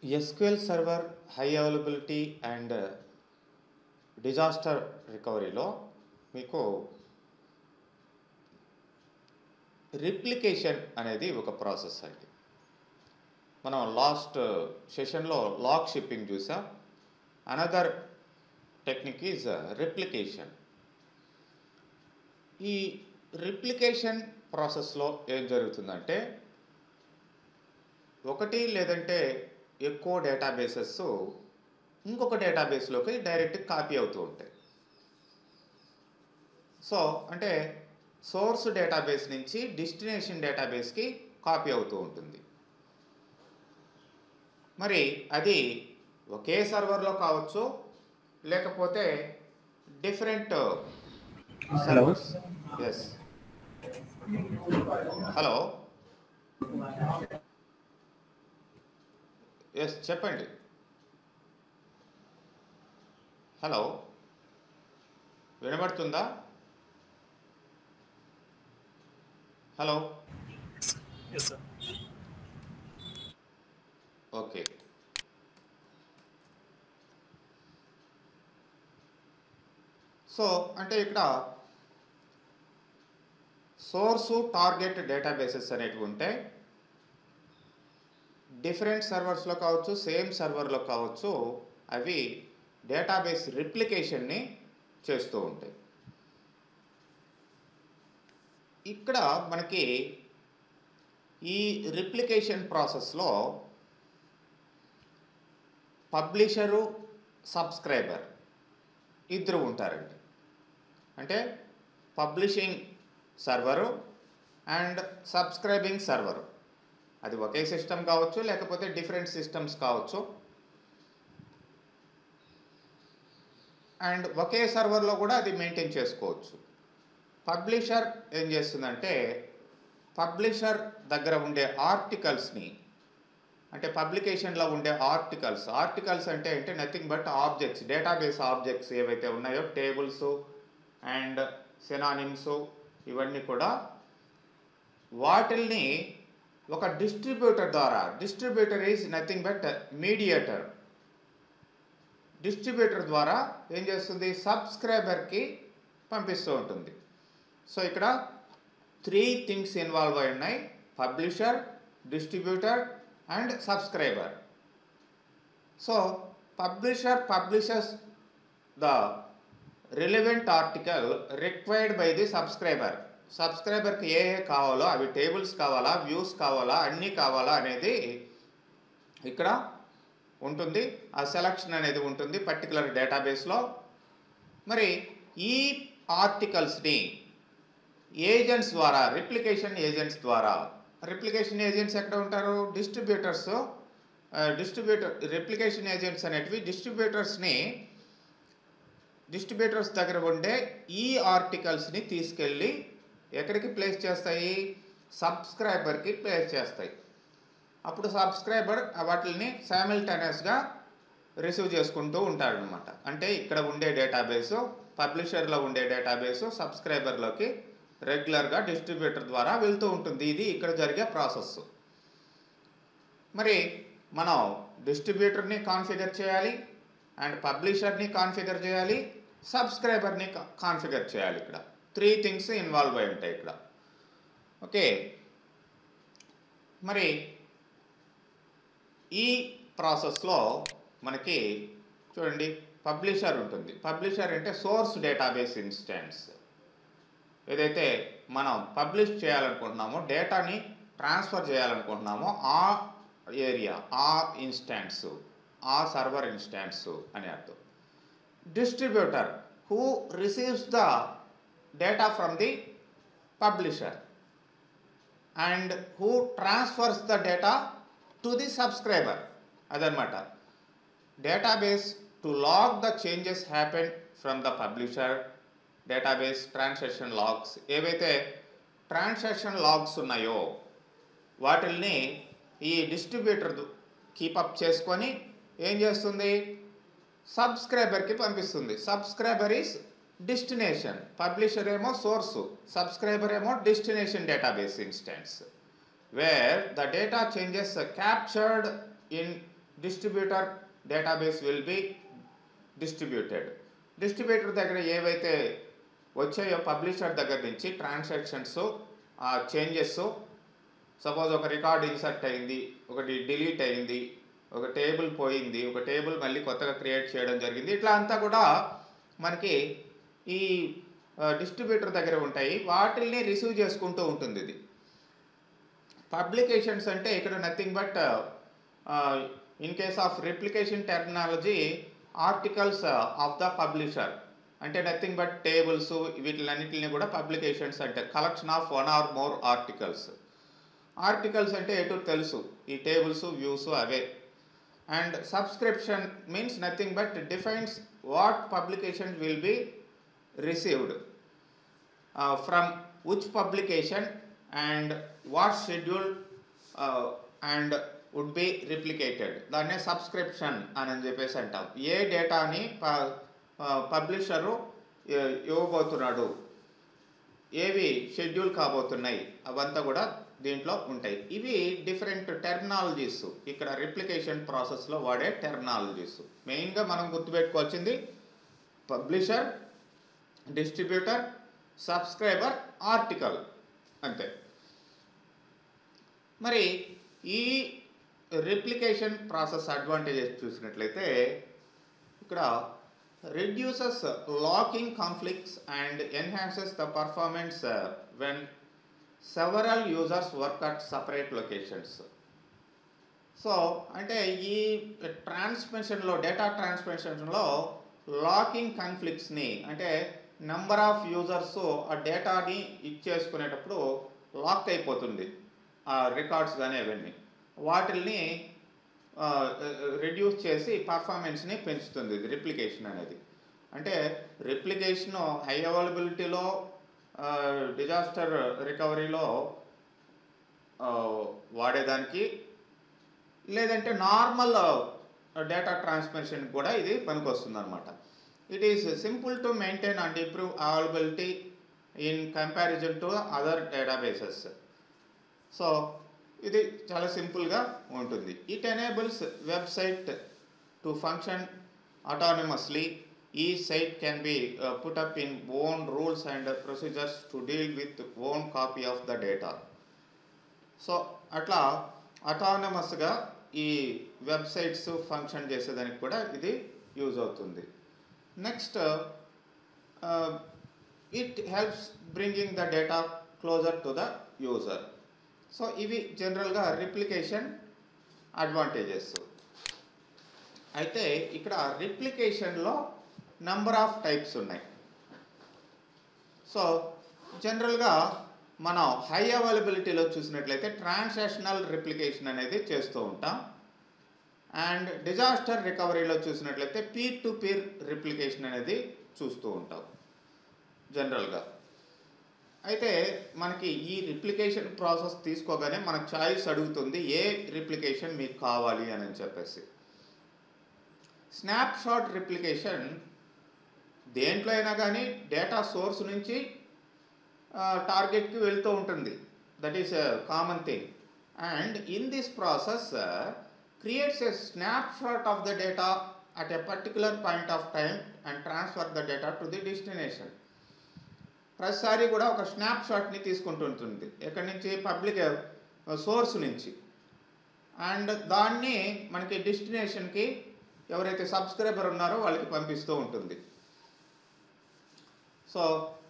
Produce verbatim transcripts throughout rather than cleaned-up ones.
S Q L server high availability and disaster రికవరీలో మీకు replication అనేది ఒక ప్రాసెస్ అండి. మనం లాస్ట్ సెషన్లో లాగ్ షిప్పింగ్ చూసాం. Another technique is replication. ఈ రిప్లికేషన్ ప్రాసెస్లో ఏం జరుగుతుందంటే ఒకటి లేదంటే ఎక్కువ డేటాబేసెస్ ఇంకొక డేటాబేస్లోకి డైరెక్ట్ కాపీ అవుతూ ఉంటాయి. సో అంటే సోర్స్ డేటాబేస్ నుంచి డెస్టినేషన్ డేటాబేస్కి కాపీ అవుతూ ఉంటుంది. మరి అది ఒకే సర్వర్లో కావచ్చు, లేకపోతే different servers. Yes, hello, yes చెప్పండి. హలో, వినబడుతుందా? Hello, okay. సో అంటే ఇక్కడ సోర్సు టార్గెట్ డేటాబేసెస్ అనేటివి ఉంటాయి. డిఫరెంట్ సర్వర్స్లో కావచ్చు, సేమ్ సర్వర్లో కావచ్చు, అవి డేటాబేస్ రిప్లికేషన్ని చేస్తూ ఉంటాయి. ఇక్కడ మనకి ఈ రిప్లికేషన్ ప్రాసెస్లో పబ్లిషరు, సబ్స్క్రైబర్ ఇద్దరు ఉంటారండి. అంటే publishing server and subscribing server, అది ఒకే సిస్టమ్ కావచ్చు, లేకపోతే డిఫరెంట్ సిస్టమ్స్ కావచ్చు. అండ్ ఒకే సర్వర్లో కూడా అది మెయింటైన్ చేసుకోవచ్చు. పబ్లిషర్ ఏం చేస్తుందంటే పబ్లిషర్ దగ్గర ఉండే ఆర్టికల్స్ని, అంటే పబ్లికేషన్లో ఉండే ఆర్టికల్స్ ఆర్టికల్స్ అంటే అంటే nothing but objects, database objects ఏవైతే ఉన్నాయో, టేబుల్స్ అండ్ సినానిమ్స్, ఇవన్నీ కూడా వాటిల్ని ఒక డిస్ట్రిబ్యూటర్ ద్వారా, distributor is nothing but mediator, distributor ద్వారా ఏం చేస్తుంది, సబ్స్క్రైబర్కి పంపిస్తూ ఉంటుంది. సో ఇక్కడ త్రీ థింగ్స్ ఇన్వాల్వ్ అయి ఉన్నాయి: publisher, distributor and subscriber. So publisher publishers the relevant article required by the subscriber. సబ్స్క్రైబర్కి ఏ ఏ కావాలో, అవి టేబుల్స్ కావాలా, వ్యూస్ కావాలా, అన్నీ కావాలా అనేది ఇక్కడ ఉంటుంది. ఆ సెలక్షన్ అనేది ఉంటుంది పర్టికులర్ డేటాబేస్లో. మరి ఈ ఆర్టికల్స్ని ఏజెంట్స్ ద్వారా, రిప్లికేషన్ ఏజెంట్స్ ద్వారా, రిప్లికేషన్ ఏజెంట్స్ ఎక్కడ ఉంటారు, డిస్ట్రిబ్యూటర్స్. డిస్ట్రిబ్యూటర్ రిప్లికేషన్ ఏజెంట్స్ అనేటివి డిస్ట్రిబ్యూటర్స్ని, డిస్ట్రిబ్యూటర్స్ దగ్గర ఉండే ఈ ఆర్టికల్స్ని తీసుకెళ్ళి ఎక్కడికి ప్లేస్ చేస్తాయి, సబ్స్క్రైబర్కి ప్లేస్ చేస్తాయి. అప్పుడు సబ్స్క్రైబర్ వాటిని సైమల్టేనియస్గా రిసీవ్ చేసుకుంటూ ఉంటాడనమాట. అంటే ఇక్కడ ఉండే డేటాబేసు, పబ్లిషర్లో ఉండే డేటాబేసు సబ్స్క్రైబర్లోకి రెగ్యులర్గా డిస్ట్రిబ్యూటర్ ద్వారా వెళ్తూ ఉంటుంది. ఇది ఇక్కడ జరిగే ప్రాసెస్. మరి మనం డిస్ట్రిబ్యూటర్ని కాన్ఫిగర్ చేయాలి, అండ్ పబ్లిషర్ని కాన్ఫిగర్ చేయాలి, సబ్స్క్రైబర్ని కాన్ఫిగర్ చేయాలి. ఇక్కడ త్రీ థింగ్స్ ఇన్వాల్వ్ అయి ఉంటాయి ఇక్కడ. ఓకే, మరి ఈ ప్రాసెస్లో మనకి చూడండి పబ్లిషర్ ఉంటుంది. పబ్లిషర్ అంటే సోర్స్ డేటాబేస్ ఇన్స్టాన్స్. ఏదైతే మనం పబ్లిష్ చేయాలనుకుంటున్నామో, డేటాని ట్రాన్స్ఫర్ చేయాలనుకుంటున్నామో ఆ ఏరియా, ఆ ఇన్స్టాన్స్, ఆ సర్వర్ ఇన్స్టాన్స్ అని అర్థం. Distributor who receives the data from the publisher and who transfers the data to the subscriber. అదనమాట. Database to log the changes happen from the publisher. Database transaction logs, ఏవైతే transaction logs ఉన్నాయో వాటిల్ని ఈ distributor keep up చేసుకొని ఏం చేస్తుంది, సబ్స్క్రైబర్కి పంపిస్తుంది. సబ్స్క్రైబర్ ఈజ్ డెస్టినేషన్, పబ్లిషర్ ఏమో సోర్సు, సబ్స్క్రైబర్ ఏమో destination database instance, where the data changes captured in distributor database will be distributed. Distributor దగ్గర ఏవైతే వచ్చాయో పబ్లిషర్ దగ్గర నుంచి ట్రాన్సాక్షన్స్, ఆ చేంజెస్, సపోజ్ ఒక రికార్డ్ ఇన్సర్ట్ అయింది, ఒకటి డిలీట్ అయింది, ఒక టేబుల్ పోయింది, ఒక టేబుల్ మళ్ళీ కొత్తగా క్రియేట్ చేయడం జరిగింది, ఇట్లా అంతా కూడా మనకి ఈ డిస్ట్రిబ్యూటర్ దగ్గర ఉంటాయి. వాటిల్ని రిసీవ్ చేసుకుంటూ ఉంటుంది ఇది. పబ్లికేషన్స్ అంటే ఇక్కడ nothing but in case of replication terminology articles of the publisher, అంటే నథింగ్ బట్ టేబుల్స్, వీటిలన్నింటిని కూడా పబ్లికేషన్స్ అంటే collection of one or more articles. Articles అంటే ఎటు తెలుసు, ఈ టేబుల్స్, వ్యూస్ అవే. And subscription means nothing but defines what publication will be received from which publication and what schedule and would be replicated. దాన్నే subscription అని చెప్పేసి అంటాం. ఏ డేటాని పబ్లిషరు ఇవ్వబోతున్నాడు, ఏవి షెడ్యూల్ కాబోతున్నాయి, అవంతా కూడా దీంట్లో ఉంటాయి. ఇవి డిఫరెంట్ టెర్మినాలజీస్, ఇక్కడ రిప్లికేషన్ ప్రాసెస్లో వాడే టెర్మినాలజీస్. మెయిన్గా మనం గుర్తుపెట్టుకోవాల్సింది పబ్లిషర్, డిస్ట్రిబ్యూటర్, సబ్స్క్రైబర్, ఆర్టికల్, అంతే. మరి ఈ రిప్లికేషన్ ప్రాసెస్ అడ్వాంటేజెస్ చూసినట్లయితే ఇక్కడ reduces locking conflicts and enhances the performance uh, when several users work at separate locations. So అంటే ఈ ట్రాన్స్మిషన్లో, డేటా ట్రాన్స్మిషన్లో లాకింగ్ కాన్ఫ్లిక్ట్స్ని, అంటే నెంబర్ ఆఫ్ యూజర్స్ ఆ డేటాని ఇచ్చేసుకునేటప్పుడు లాక్ అయిపోతుంది ఆ రికార్డ్స్ కానీ అవన్నీ, వాటిల్ని రిడ్యూస్ చేసి పర్ఫార్మెన్స్ని పెంచుతుంది ఇది రిప్లికేషన్ అనేది. అంటే రిప్లికేషను హై అవైలబిలిటీలో, డిజాస్టర్ రికవరీలో వాడేదానికి, లేదంటే నార్మల్ డేటా ట్రాన్స్మిషన్ కూడా ఇది పనికొస్తుంది అనమాట. It is simple to maintain and improve availability in comparison to other databases. So ఇది చాలా సింపుల్గా ఉంటుంది. It enables website to function autonomously. ఈ site can be put up in own rules and procedures to deal with own copy of the data. So అట్లా ఆటోనమస్గా ఈ websites function చేసేదానికి కూడా ఇది యూజ్ అవుతుంది. Next, it helps bringing the data closer to the user. So ఇవి జనరల్గా replication advantages. అయితే ఇక్కడ రిప్లికేషన్లో నంబర్ ఆఫ్ టైప్స్ ఉన్నాయి. సో జనరల్గా మనం హై అవైలబిలిటీలో చూసినట్లయితే ట్రాన్సాక్షనల్ రిప్లికేషన్ అనేది చేస్తూ ఉంటాం. అండ్ డిజాస్టర్ రికవరీలో చూసినట్లయితే పీర్ టు పీర్ రిప్లికేషన్ అనేది చూస్తూ ఉంటాం జనరల్గా. అయితే మనకి ఈ రిప్లికేషన్ ప్రాసెస్ తీసుకోగానే మనకు చాయిస్ అడుగుతుంది ఏ రిప్లికేషన్ మీకు కావాలి అని చెప్పేసి. స్నాప్ షాట్ రిప్లికేషన్ దేంట్లో అయినా కానీ డేటా సోర్స్ నుంచి టార్గెట్కి వెళ్తూ ఉంటుంది. That is a common thing. And in this process creates a snapshot of the data at a particular point of time and transfer the data to the destination. ప్రతిసారి కూడా ఒక snap షాట్ని తీసుకుంటుంటుంది ఎక్కడి నుంచి, public source నుంచి. And దాన్ని మనకి డెస్టినేషన్కి ఎవరైతే subscriber ఉన్నారో వాళ్ళకి పంపిస్తూ ఉంటుంది. సో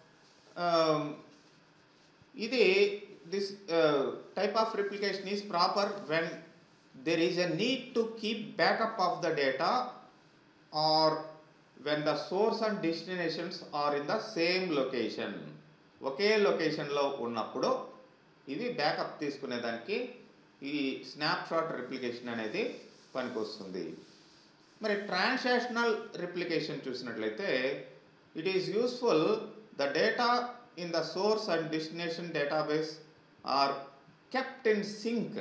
ఇది this type of replication is proper when there is a need to keep backup of the data or when the source and destinations are in the same location. ఒకే లొకేషన్లో ఉన్నప్పుడు ఇది బ్యాకప్ తీసుకునేదానికి ఈ స్నాప్ షాట్ రిప్లికేషన్ అనేది పనికొస్తుంది. మరి transactional replication చూసినట్లయితే it is useful the data in the source and destination database are kept in sync.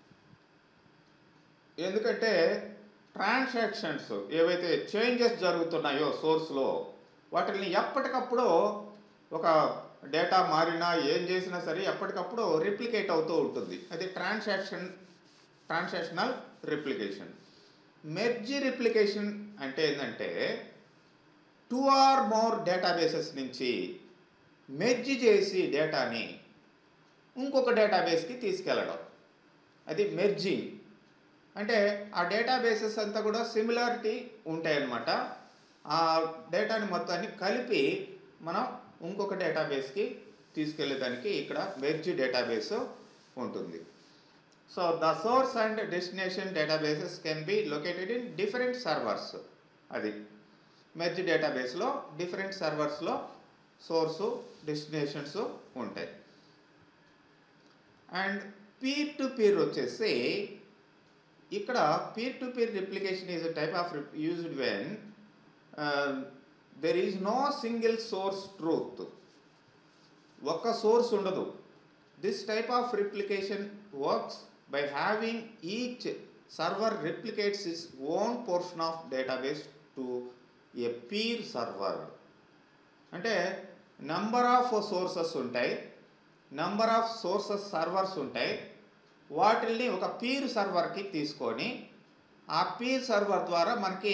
ఎందుకంటే ట్రాన్సాక్షన్స్ ఏవైతే చేంజెస్ జరుగుతున్నాయో సోర్స్లో వాటిని ఎప్పటికప్పుడు ఒక డేటా మారినా ఏం చేసినా సరే ఎప్పటికప్పుడు రిప్లికేట్ అవుతూ ఉంటుంది. అది transaction transactional replication. Merge replication అంటే ఏంటంటే టూ ఆర్ మోర్ డేటాబేసెస్ నుంచి మెర్జ్ చేసి డేటాని ఇంకొక డేటాబేస్కి తీసుకెళ్ళడం, అది మెర్జింగ్. అంటే ఆ డేటాబేసెస్ అంతా కూడా సిమిలారిటీ ఉంటాయన్నమాట. ఆ డేటాని మొత్తాన్ని కలిపి మనం ఇంకొక డేటాబేస్కి తీసుకెళ్ళేదానికి ఇక్కడ మెర్జ్ డేటాబేస్ ఉంటుంది. So the source and destination databases can be located in different servers. అది మెర్జ్ డేటాబేస్లో డిఫరెంట్ సర్వర్స్లో సోర్సు డెస్టినేషన్స్ ఉంటాయి. అండ్ పీర్ టు పీర్ వచ్చేసి ఇక్కడ peer to peer replication is a type of used when there is no single source truth. ఒక్క source ఉండదు. This type of replication works by having each server replicates its own portion of database to a peer server. అంటే number of sources ఉంటాయి, number of sources servers ఉంటాయి. వాటిల్ని ఒక peer సర్వర్కి తీసుకొని ఆ peer server ద్వారా మనకి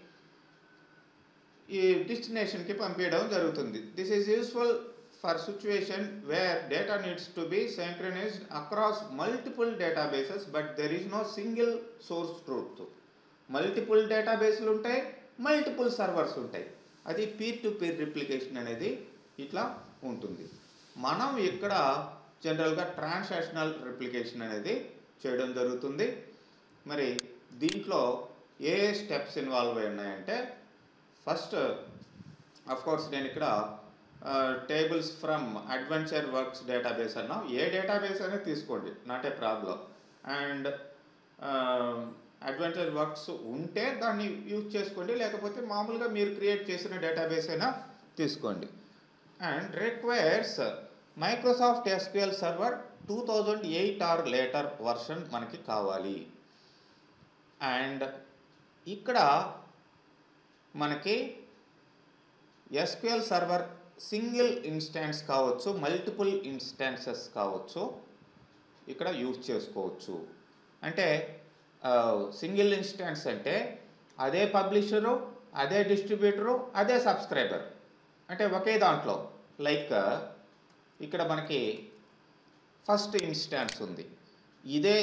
ఈ డెస్టినేషన్కి పంపించడం జరుగుతుంది. This is useful for situation where data needs to be synchronised across multiple databases but there is no single source truth. Multiple డేటాబేస్లు ఉంటాయి, మల్టిపుల్ సర్వర్స్ ఉంటాయి. అది పీర్ టు పీర్ రిప్లికేషన్ అనేది ఇట్లా ఉంటుంది. మనం ఇక్కడ జనరల్గా ట్రాన్సాక్షనల్ రిప్లికేషన్ అనేది చేయడం జరుగుతుంది. మరి దీంట్లో ఏ స్టెప్స్ ఇన్వాల్వ్ అయి ఉన్నాయంటే, ఫస్ట్ అఫ్కోర్స్ నేను ఇక్కడ tables from Adventure Works database అన్నాం. ఏ డేటాబేస్ అనేది తీసుకోండి, not a problem. And Adventure Works ఉంటే దాన్ని యూజ్ చేసుకోండి, లేకపోతే మామూలుగా మీరు క్రియేట్ చేసిన డేటాబేస్ అయినా తీసుకోండి. And requires Microsoft SQL server two thousand eight or later version మనకి కావాలి. అండ్ ఇక్కడ మనకి ఎస్క్యూఎల్ సర్వర్ సింగిల్ ఇన్స్టాన్స్ కావచ్చు, మల్టిపుల్ ఇన్స్టాన్సెస్ కావచ్చు, ఇక్కడ యూజ్ చేసుకోవచ్చు. అంటే సింగిల్ ఇన్స్టాన్స్ అంటే అదే పబ్లిషరు, అదే డిస్ట్రిబ్యూటరు, అదే సబ్స్క్రైబర్, అంటే ఒకే దాంట్లో. లైక్ ఇక్కడ మనకి ఫస్ట్ ఇన్స్టాన్స్ ఉంది, ఇదే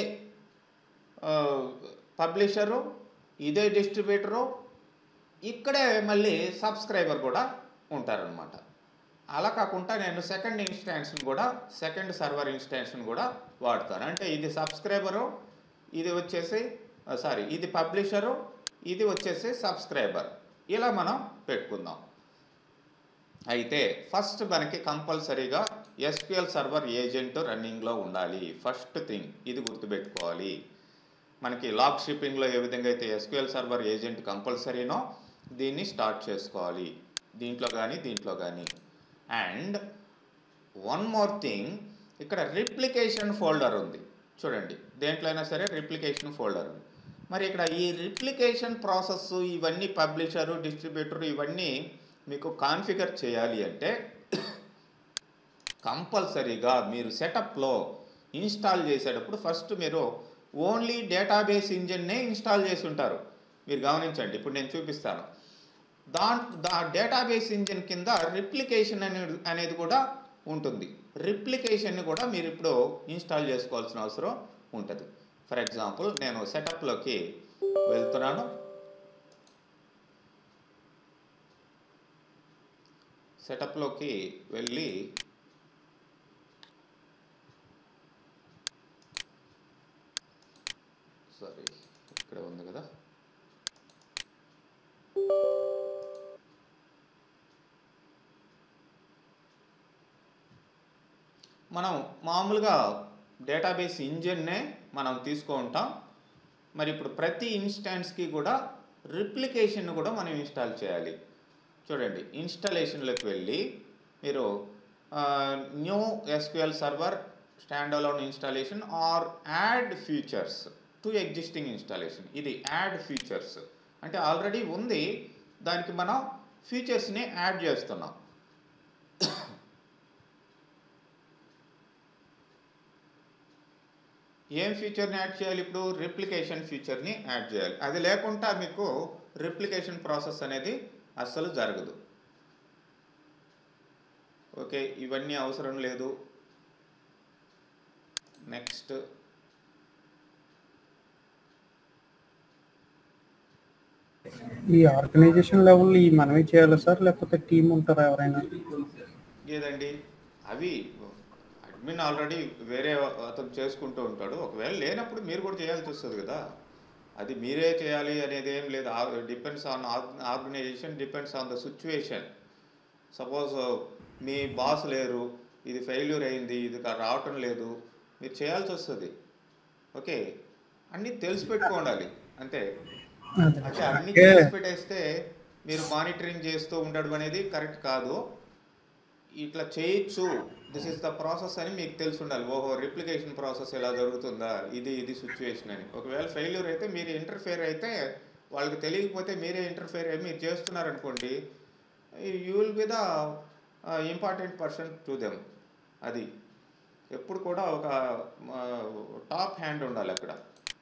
పబ్లిషరు, ఇదే డిస్ట్రిబ్యూటరు, ఇక్కడే మళ్ళీ సబ్స్క్రైబర్ కూడా ఉంటారనమాట. అలా కాకుండా నేను సెకండ్ ఇన్స్టాన్స్ని కూడా సెకండ్ సర్వర్ ఇన్స్టాన్స్ని కూడా వాడతాను. అంటే ఇది సబ్స్క్రైబరు, ఇది వచ్చేసి సారీ ఇది పబ్లిషరు, ఇది వచ్చేసి సబ్స్క్రైబర్, ఇలా మనం పెట్టుకుందాం. అయితే ఫస్ట్ మనకి కంపల్సరీగా ఎస్క్యూఎల్ సర్వర్ ఏజెంట్ రన్నింగ్లో ఉండాలి. ఫస్ట్ థింగ్ ఇది గుర్తుపెట్టుకోవాలి. మనకి లాగ్ షిప్పింగ్లో ఏ విధంగా అయితే ఎస్క్యూఎల్ సర్వర్ ఏజెంట్ కంపల్సరీనో దీన్ని స్టార్ట్ చేసుకోవాలి, దీంట్లో కానీ దీంట్లో కానీ. అండ్ వన్ మోర్ థింగ్, ఇక్కడ రిప్లికేషన్ ఫోల్డర్ ఉంది చూడండి, దేంట్లో అయినా సరే రిప్లికేషన్ ఫోల్డర్ ఉంది. మరి ఇక్కడ ఈ రిప్లికేషన్ ప్రాసెస్ ఇవన్నీ పబ్లిషరు, డిస్ట్రిబ్యూటర్ ఇవన్నీ మీకు కాన్ఫిగర్ చేయాలి అంటే కంపల్సరీగా మీరు సెటప్లో ఇన్స్టాల్ చేసేటప్పుడు ఫస్ట్ మీరు ఓన్లీ డేటాబేస్ ఇంజిన్నే ఇన్స్టాల్ చేసి ఉంటారు. మీరు గమనించండి, ఇప్పుడు నేను చూపిస్తాను. దాంట్ దా డేటాబేస్ ఇంజిన్ కింద రిప్లికేషన్ అనేది అనేది కూడా ఉంటుంది. రిప్లికేషన్ని కూడా మీరు ఇప్పుడు ఇన్స్టాల్ చేసుకోవాల్సిన అవసరం ఉంటుంది. ఫర్ ఎగ్జాంపుల్ నేను సెటప్లోకి వెళ్తున్నాను. సెటప్లోకి వెళ్ళి సారీ ఇక్కడ ఉంది కదా, మనం మామూలుగా డేటాబేస్ ఇంజిన్నే మనం తీసుకుంటాం. మరి ఇప్పుడు ప్రతి ఇన్స్టాన్స్కి కూడా రిప్లికేషన్ కూడా మనం ఇన్స్టాల్ చేయాలి. చూడండి, ఇన్స్టాలేషన్లోకి వెళ్ళి మీరు new SQL server standalone installation or add features to existing installation. ఇది యాడ్ ఫీచర్స్ అంటే ఆల్రెడీ ఉంది, దానికి మనం ఫీచర్స్ని యాడ్ చేస్తున్నాం. ఏం ఫీచర్ని యాడ్ చేయాలి ఇప్పుడు? రిప్లికేషన్ ఫీచర్ని యాడ్ చేయాలి. అది లేకుండా మీకు రిప్లికేషన్ ప్రాసెస్ అనేది అస్సలు జరగదు. ఓకే, ఇవన్నీ అవసరం లేదు. నెక్స్ట్ ఈ ఆర్గనైజేషన్ లెవెల్ ఈ మనమే చేయాలా సార్, లేకపోతే టీం ఉంటారా ఎవరైనా? లేదండి, అవి అడ్మిన్ ఆల్రెడీ వేరే అతను చేసుకుంటూ ఉంటాడు. ఒకవేళ లేనప్పుడు మీరు కూడా చేయాల్సి వస్తుంది కదా. అది మీరే చేయాలి అనేది ఏం లేదు. Depends on organisation, depends on the situation. Suppose మీ బాస్ లేరు, ఇది ఫెయిల్యూర్ అయింది, ఇది రావటం లేదు, మీరు చేయాల్సి వస్తుంది. ఓకే, అన్నీ తెలిసి పెట్టుకోండాలి అంతే. అంటే అన్నీ తెలిసి పెట్టేస్తే మీరు మానిటరింగ్ చేస్తూ ఉండడం అనేది కరెక్ట్ కాదు. ఇట్లా చేయొచ్చు, దిస్ ఇస్ ద ప్రాసెస్ అని మీకు తెలిసి ఉండాలి. ఓహో, రిప్లికేషన్ ప్రాసెస్ ఎలా జరుగుతుందా, ఇది ఇది సిచ్యువేషన్ అని. ఒకవేళ ఫెయిల్యూర్ అయితే మీరు ఇంటర్ఫేర్ అయితే, వాళ్ళకి తెలియకపోతే మీరే ఇంటర్ఫేర్ అయ్యి మీరు చేస్తున్నారనుకోండి, you will be the important person to them. అది ఎప్పుడు కూడా ఒక టాప్ హ్యాండ్ ఉండాలి అక్కడ.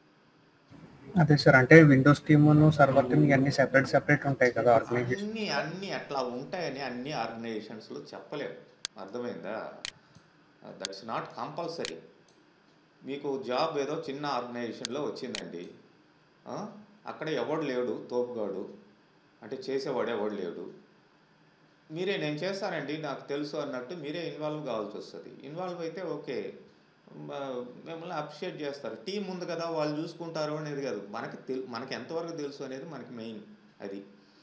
అదే సార్, అంటే విండోస్ టీమ్ సర్వర్ టీమ్ అన్ని సెపరేట్ సెపరేట్ ఉంటాయి కదా ఆర్గనైజేషన్. అన్నీ అన్నీ అట్లా ఉంటాయని అన్ని ఆర్గనైజేషన్స్లో చెప్పలేము, అర్థమైందా? That's not compulsory. మీకు జాబ్ ఏదో చిన్న ఆర్గనైజేషన్లో వచ్చిందండి, అక్కడ ఎవడు లేడు తోపుగాడు, అంటే చేసేవాడు ఎవడు లేడు, మీరే నేను చేస్తానండి నాకు తెలుసు అన్నట్టు మీరే ఇన్వాల్వ్ కావాల్సి వస్తుంది. ఇన్వాల్వ్ అయితే ఓకే, మిమ్మల్ని అప్రిషియేట్ చేస్తారు. టీం ఉంది కదా, వాళ్ళు చూసుకుంటారు అనేది కాదు, మనకి తెలు మనకి ఎంతవరకు తెలుసు అనేది మనకి మెయిన్. అది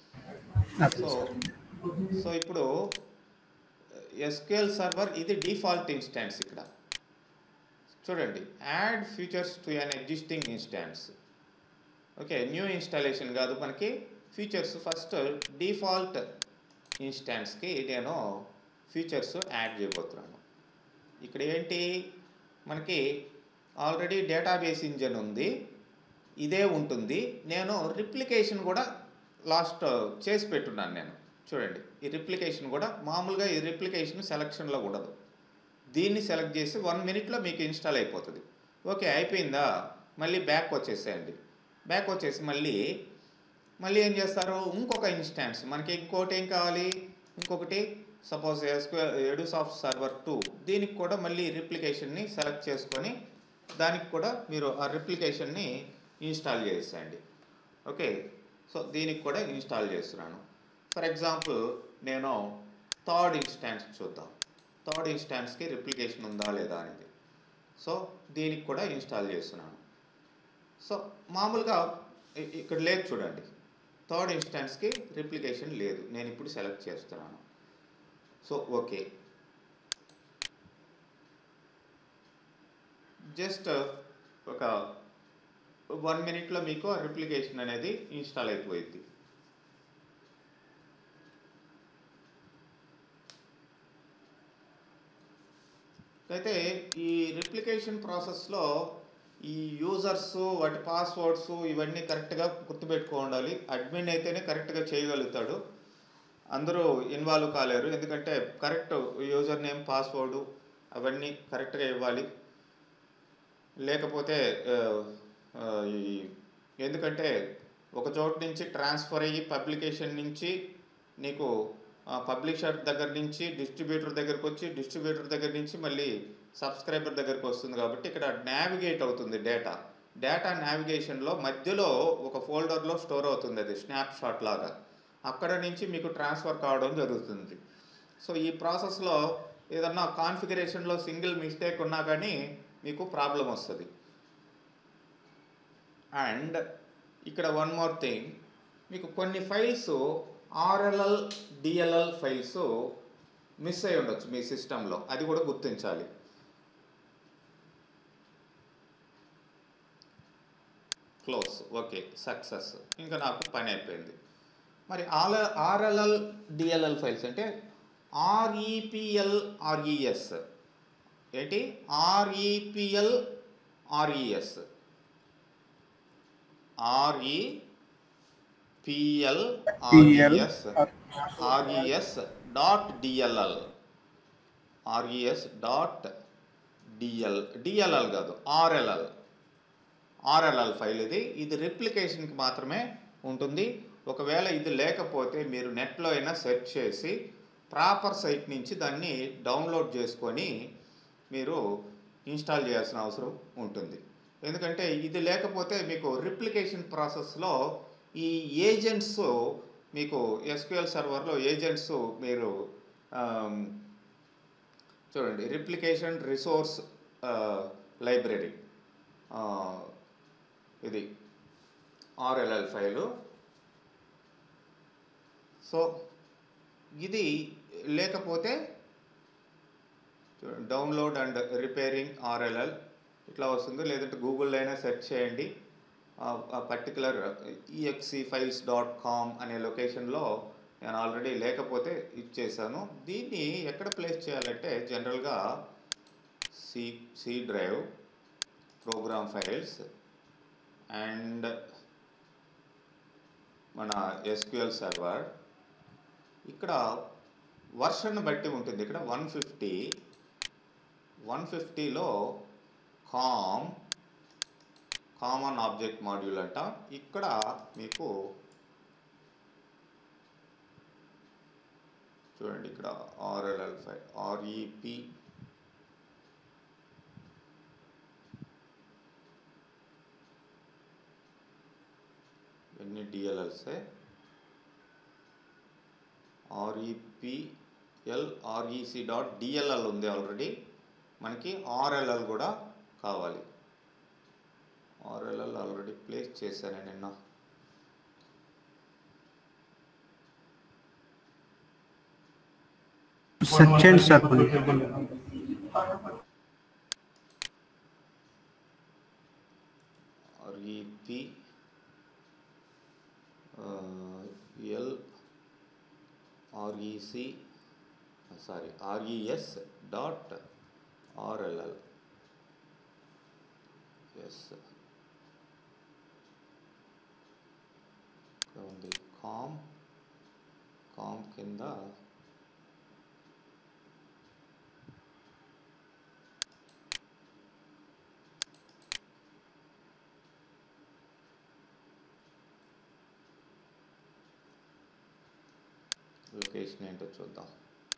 సో సో ఇప్పుడు ఎస్క్యూఎల్ సర్వర్ ఇది డిఫాల్ట్ ఇన్స్టాన్స్. ఇక్కడ చూడండి, add features to an existing instance. Okay, new installation కాదు, మనకి ఫీచర్స్. ఫస్ట్ డిఫాల్ట్ ఇన్స్టాన్స్కి నేను ఫీచర్స్ యాడ్ చేయబోతున్నాను. ఇక్కడ ఏంటి, మనకి ఆల్రెడీ డేటాబేస్ ఇంజన్ ఉంది, ఇదే ఉంటుంది. నేను రిప్లికేషన్ కూడా లాస్ట్ చేసి పెట్టున్నాను నేను. చూడండి, ఈ రిప్లికేషన్ కూడా మామూలుగా ఈ రిప్లికేషన్ సెలక్షన్లో ఉండదు. దీన్ని సెలెక్ట్ చేసి వన్ మినిట్లో మీకు ఇన్స్టాల్ అయిపోతుంది. ఓకే, అయిపోయిందా, మళ్ళీ బ్యాక్ వచ్చేసేయండి. బ్యాక్ వచ్చేసి మళ్ళీ మళ్ళీ ఏం చేస్తారు, ఇంకొక ఇన్స్టాన్స్, మనకి ఇంకోటి ఏం కావాలి, ఇంకొకటి సపోజ్ ఎడుసాఫ్ట్ సర్వర్ టూ, దీనికి కూడా మళ్ళీ రిప్లికేషన్ని సెలెక్ట్ చేసుకొని దానికి కూడా మీరు ఆ రిప్లికేషన్ని ఇన్స్టాల్ చేసేయండి. ఓకే, సో దీనికి కూడా ఇన్స్టాల్ చేస్తున్నాను. ఫర్ ఎగ్జాంపుల్ నేను థర్డ్ ఇన్స్టాన్స్ చూద్దాం. థర్డ్ ఇన్స్టాన్స్కి రిప్లికేషన్ ఉందా లేదా అనేది. సో దీనికి కూడా ఇన్స్టాల్ చేస్తున్నాను. సో మామూలుగా ఇక్కడ లేదు చూడండి, థర్డ్ ఇన్స్టాన్స్కి రిప్లికేషన్ లేదు, నేను ఇప్పుడు సెలెక్ట్ చేస్తున్నాను. సో ఓకే, జస్ట్ ఒక వన్ మినిట్లో మీకు రిప్లికేషన్ అనేది ఇన్స్టాల్ అయిపోయింది. అయితే ఈ రిప్లికేషన్ ప్రాసెస్లో ఈ యూజర్స్ వాటి పాస్వర్డ్స్ ఇవన్నీ కరెక్ట్గా గుర్తుపెట్టుకోవాలి. అడ్మిన్ అయితేనే కరెక్ట్గా చేయగలుగుతాడు, అందరూ ఇన్వాల్వ్ కాలేరు. ఎందుకంటే కరెక్ట్ యూజర్ నేమ్ పాస్వర్డు అవన్నీ కరెక్ట్గా ఇవ్వాలి. లేకపోతే ఎందుకంటే ఒక చోటు నుంచి ట్రాన్స్ఫర్ అయ్యి పబ్లికేషన్ నుంచి నీకు పబ్లిషర్ దగ్గర నుంచి డిస్ట్రిబ్యూటర్ దగ్గరకు వచ్చి, డిస్ట్రిబ్యూటర్ దగ్గర నుంచి మళ్ళీ సబ్స్క్రైబర్ దగ్గరకు వస్తుంది. కాబట్టి ఇక్కడ నావిగేట్ అవుతుంది డేటా. డేటా నావిగేషన్లో మధ్యలో ఒక ఫోల్డర్లో స్టోర్ అవుతుంది, అది స్నాప్ షాట్ లాగా. అక్కడ నుంచి మీకు ట్రాన్స్ఫర్ కావడం జరుగుతుంది. సో ఈ ప్రాసెస్లో ఏదన్నా కాన్ఫిగరేషన్లో సింగిల్ మిస్టేక్ ఉన్నా కానీ మీకు ప్రాబ్లం వస్తుంది. అండ్ ఇక్కడ వన్ మోర్ థింగ్, మీకు కొన్ని files RLL DLL files miss అయి ఉండొచ్చు మీ సిస్టంలో, అది కూడా గుర్తించాలి. క్లోజ్, ఓకే, సక్సెస్, ఇంకా నాకు పని అయిపోయింది. మరి ఆర్ ఆర్ఎల్ఎల్ డిఎల్ఎల్ ఫైల్స్ అంటే ఆర్ఈపిఎల్ ఆర్ఈఎస్ ఏంటి, REPL RES REPL RES RES dot DLL RES dot DL DLL కాదు ఆర్ఎల్ఎల్ ఆర్ఎల్ఎల్ ఫైల్ ఇది ఇది రిప్లికేషన్కి మాత్రమే ఉంటుంది. ఒకవేళ ఇది లేకపోతే మీరు నెట్లో అయినా సెర్చ్ చేసి ప్రాపర్ సైట్ నుంచి దాన్ని డౌన్లోడ్ చేసుకొని మీరు ఇన్స్టాల్ చేయాల్సిన అవసరం ఉంటుంది. ఎందుకంటే ఇది లేకపోతే మీకు రిప్లికేషన్ ప్రాసెస్లో ఈ ఏజెంట్స్ మీకు ఎస్క్యూఎల్ సర్వర్లో ఏజెంట్స్ మీరు చూడండి రిప్లికేషన్ రిసోర్స్ లైబ్రరీ ఇది ఆర్ఎల్ఎల్ ఫైలు. సో ఇది లేకపోతే డౌన్లోడ్ అండ్ రిపేరింగ్ ఆర్ఎల్ఎల్ ఇట్లా వస్తుంది. లేదంటే గూగుల్లో అయినా సెర్చ్ చేయండి. ఆ particular EXE files dot com అనే లొకేషన్లో నేను ఆల్రెడీ లేకపోతే ఇచ్చేసాను. దీన్ని ఎక్కడ ప్లేస్ చేయాలంటే జనరల్గా C C drive program files and మన ఎస్క్యూఎల్ సర్వర్ ఇక్కడ వర్షన్ బట్టి ఉంటుంది. ఇక్కడ వన్ ఫిఫ్టీ వన్ ఫిఫ్టీలో కామ్ కామన్ ఆబ్జెక్ట్ మాడ్యూల్ అంట. ఇక్కడ మీకు చూడండి ఇక్కడ ఆర్ఎల్ఎల్ ఫైల్ ఆర్ఈపి ఎన్ని డిఎల్ఎల్సే ఆర్ఈపిఎల్ ఆర్ఈసి డాట్ డిఎల్ఎల్ ఉంది ఆల్రెడీ. మనకి ఆర్ఎల్ఎల్ కూడా కావాలి. ఆర్ఎల్ఎల్ ఆల్రెడీ ప్లేస్ చేశాను నిన్న. Search sir REP L REC sorry RES dot RLL S ఉంది. కామ్ కామ్ కింద లొకేషన్ ఏంటో చూద్దాం.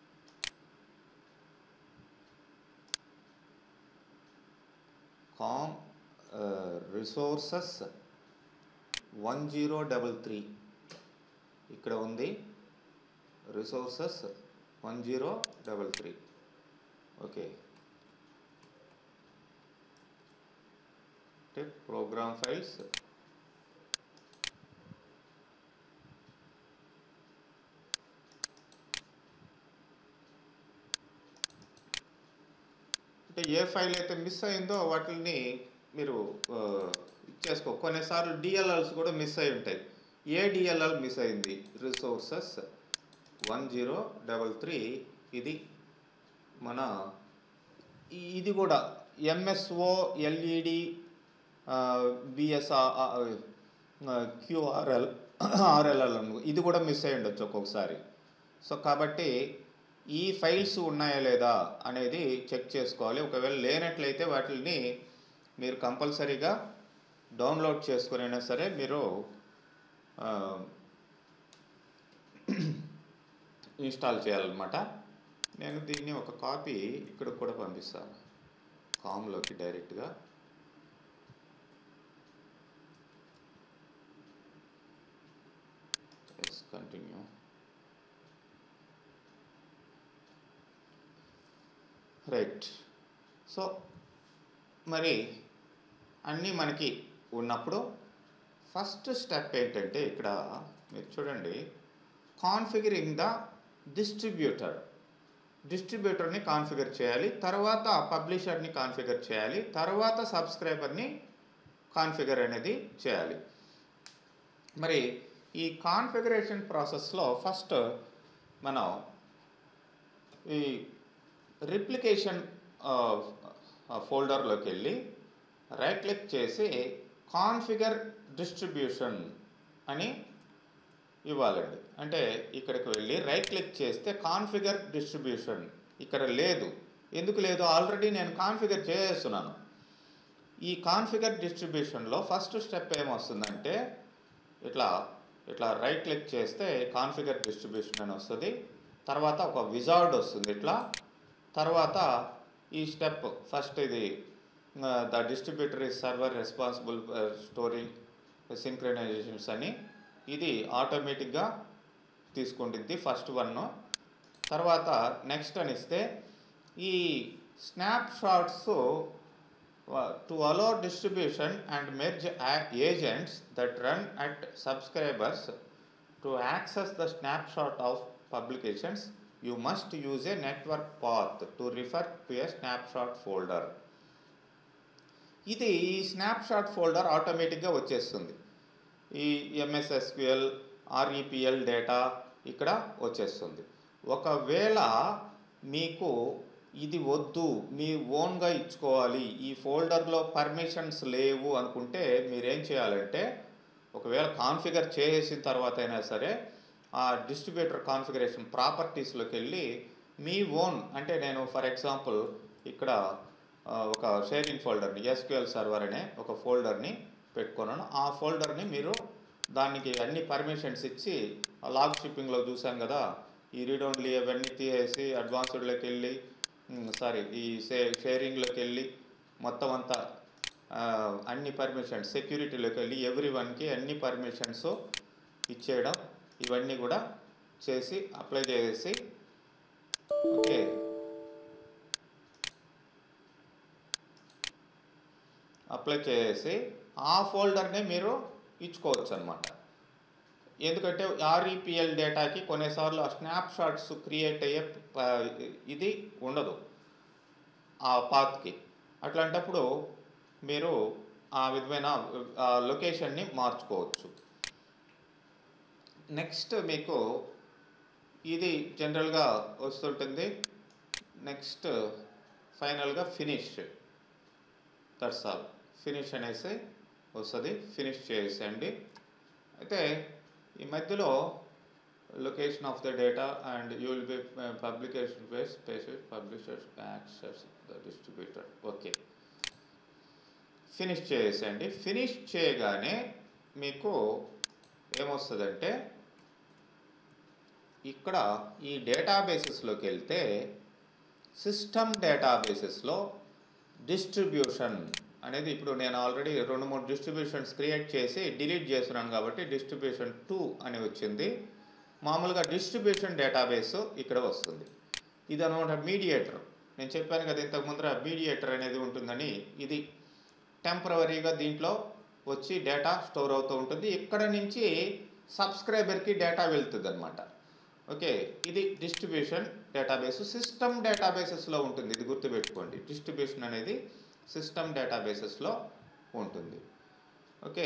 Com resources one zero double three ఇక్కడ ఉంది. Resources one zero double three okay. Program files అంటే ఏ ఫైల్ అయితే మిస్ అయిందో వాటిని మీరు ఇచ్చేసుకో. కొన్నిసార్లు డిఎల్ఎల్స్ కూడా మిస్ అయి ఉంటాయి. ఏ డిఎల్ఎల్ మిస్ అయింది? Resources one zero double three ఇది మన ఇది కూడా MSO LED BSR QRL RLL ఇది కూడా మిస్ అయి ఉండొచ్చు ఒక్కొక్కసారి. సో కాబట్టి ఈ ఫైల్స్ ఉన్నాయా లేదా అనేది చెక్ చేసుకోవాలి. ఒకవేళ లేనట్లయితే వాటిని మీరు కంపల్సరీగా డౌన్లోడ్ చేసుకునైనా సరే మీరు ఇన్స్టాల్ చేయాలన్నమాట. నేను దీన్ని ఒక కాపీ ఇక్కడ కూడా పంపిస్తాను కామ్లోకి డైరెక్ట్గా. కంటిన్యూ. రైట్. సో మరి అన్నీ మనకి ఉన్నప్పుడు ఫస్ట్ స్టెప్ ఏంటంటే ఇక్కడ మీరు చూడండి కాన్ఫిగరింగ్ ద డిస్ట్రిబ్యూటర్. డిస్ట్రిబ్యూటర్ని కాన్ఫిగర్ చేయాలి, తర్వాత పబ్లిషర్ని కాన్ఫిగర్ చేయాలి, తర్వాత సబ్స్క్రైబర్ని కాన్ఫిగర్ అనేది చేయాలి. మరి ఈ కాన్ఫిగరేషన్ ప్రాసెస్లో ఫస్ట్ మనం ఈ రిప్లికేషన్ ఫోల్డర్లోకి వెళ్ళి రైట్ క్లిక్ చేసి కాన్ఫిగర్ డిస్ట్రిబ్యూషన్ అని ఇవ్వాలండి. అంటే ఇక్కడికి వెళ్ళి రైట్ క్లిక్ చేస్తే కాన్ఫిగర్ డిస్ట్రిబ్యూషన్ ఇక్కడ లేదు. ఎందుకు లేదు? ఆల్రెడీ నేను కాన్ఫిగర్ చేస్తున్నాను. ఈ కాన్ఫిగర్ డిస్ట్రిబ్యూషన్లో ఫస్ట్ స్టెప్ ఏమొస్తుందంటే ఇట్లా ఇట్లా రైట్ క్లిక్ చేస్తే కాన్ఫిగర్ డిస్ట్రిబ్యూషన్ అని వస్తుంది. తర్వాత ఒక విజార్డ్ వస్తుంది ఇట్లా. తర్వాత ఈ స్టెప్ ఫస్ట్ ఇది the distributor is server responsible storing synchronizations అని ఇది ఆటోమేటిక్గా తీసుకుంటుంది ఫస్ట్ వన్. తర్వాత నెక్స్ట్ అని ఇస్తే ఈ snapshots to allow distribution and merge agents that run at subscribers to access the snapshot of publications you must use a network path to refer to a snapshot folder. ఇది ఈ snap shot folder ఆటోమేటిక్గా వచ్చేస్తుంది. ఈ MS SQL ఆర్ఈపిఎల్ data ఇక్కడ వచ్చేస్తుంది. ఒకవేళ మీకు ఇది వద్దు, మీ ఓన్గా ఇచ్చుకోవాలి, ఈ ఫోల్డర్లో పర్మిషన్స్ లేవు అనుకుంటే మీరేం చేయాలంటే ఒకవేళ కాన్ఫిగర్ చేసిన తర్వాత అయినా సరే ఆ డిస్ట్రిబ్యూటర్ కాన్ఫిగరేషన్ ప్రాపర్టీస్లోకి వెళ్ళి మీ ఓన్ అంటే నేను ఫర్ ఎగ్జాంపుల్ ఇక్కడ ఒక షేరింగ్ ఫోల్డర్ని ఎస్క్యూఎల్ సర్వర్ అనే ఒక ఫోల్డర్ని పెట్టుకున్నాను. ఆ ఫోల్డర్ని మీరు దానికి అన్ని పర్మిషన్స్ ఇచ్చి లాగ్ షిప్పింగ్లో చూసాం కదా, ఈ రీడ్ ఓన్లీ అవన్నీ తీసేసి అడ్వాన్స్డ్లోకి వెళ్ళి సారీ ఈ షే షేరింగ్లోకి వెళ్ళి మొత్తం అంతా అన్ని పర్మిషన్స్ సెక్యూరిటీలోకి వెళ్ళి ఎవ్రీ వన్కి అన్ని పర్మిషన్స్ ఇచ్చేయడం ఇవన్నీ కూడా చేసి అప్లై చేసి ఓకే అప్లై చేసి ఆ ఫోల్డర్నే మీరు ఇచ్చుకోవచ్చు అనమాట. ఎందుకంటే ఆర్ఈపిఎల్ డేటాకి కొన్నిసార్లు ఆ స్నాప్ షాట్స్ క్రియేట్ అయ్యే ఇది ఉండదు ఆ పాత్కి. అట్లాంటప్పుడు మీరు ఆ విధమైన లొకేషన్ని మార్చుకోవచ్చు. నెక్స్ట్ మీకు ఇది జనరల్గా వస్తుంటుంది. నెక్స్ట్ ఫైనల్గా ఫినిష్, దట్స్ ఆల్. ఫినిష్ అనేసి వస్తుంది, ఫినిష్ చేసేయండి. అయితే ఈ మధ్యలో location of the data and you will be publication base spatial publishers access the distributor. Okay finish చేసేయండి. ఫినిష్ చేయగానే మీకు ఏమొస్తుందంటే ఇక్కడ ఈ డేటాబేసెస్లోకి వెళ్తే సిస్టమ్ డేటాబేసెస్లో డిస్ట్రిబ్యూషన్ అనేది ఇప్పుడు నేను ఆల్రెడీ రెండు మూడు డిస్ట్రిబ్యూషన్స్ క్రియేట్ చేసి డిలీట్ చేస్తున్నాను కాబట్టి డిస్ట్రిబ్యూషన్ టూ అని వచ్చింది. మామూలుగా డిస్ట్రిబ్యూషన్ డేటాబేస్ ఇక్కడ వస్తుంది. ఇది అనమాట మీడియేటర్. నేను చెప్పాను కదా ఇంతకు ముందర మీడియేటర్ అనేది ఉంటుందని. ఇది టెంపరవరీగా దీంట్లో వచ్చి డేటా స్టోర్ అవుతూ ఉంటుంది. ఇక్కడ నుంచి సబ్స్క్రైబర్కి డేటా వెళ్తుంది అనమాట. ఓకే ఇది డిస్ట్రిబ్యూషన్ డేటాబేస్. సిస్టమ్ డేటాబేసెస్లో ఉంటుంది, ఇది గుర్తుపెట్టుకోండి. డిస్ట్రిబ్యూషన్ అనేది సిస్టమ్ డేటాబేసెస్లో ఉంటుంది. ఓకే